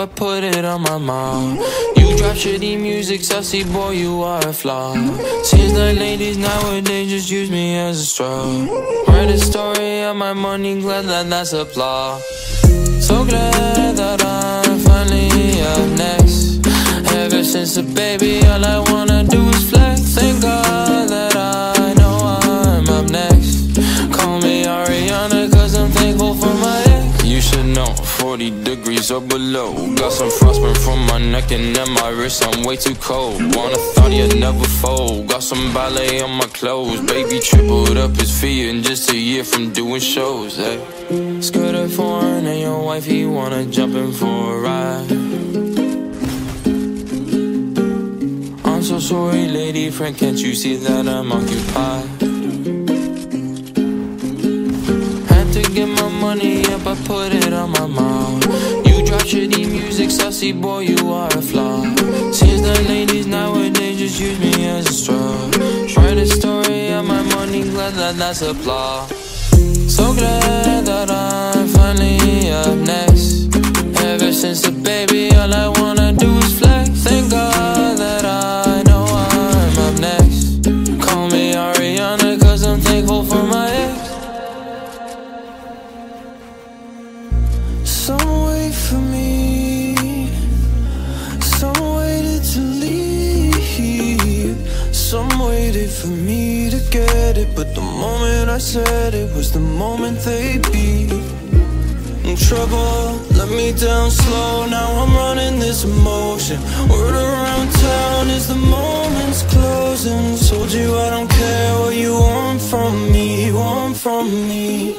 I put it on my mom. You drop shitty music, sassy boy, you are a flaw. Seems like ladies nowadays just use me as a straw. Write a story of my money, glad that that's applause. So glad that I'm finally up next. Ever since a baby, all I wanna do is flex. Thank God that I know I'm up next. Call me Ariana, cause I'm thankful for my ex. You should know, 40 degrees or below. Got some frostburn from my neck and then my wrist, I'm way too cold. Wanna thought you'd never fold. Got some ballet on my clothes. Baby tripled up his fee in just a year from doing shows, hey. Skirt her foreign and your wifey wanna jump in for a ride. I'm so sorry, lady friend, can't you see that I'm occupied? Had to get my money up, I put it on my mom. You drop shitty music, sassy boy, you are a flaw. Seems like ladies nowadays just use me as a straw. Write a story of my money, glad that that's applause. So glad that I'm finally up next. Ever since a baby, all I wanna do is flex. Thank God that I know I'm up next. Call me Ariana, cause I'm thankful for my ex. Some wait for me, some waited to leave, some waited for me to get it, but the moment I said it was the moment they beat. In trouble, let me down slow, now I'm running this emotion. Word around town is the moment's closing. Told you I don't care what you want from me, want from me.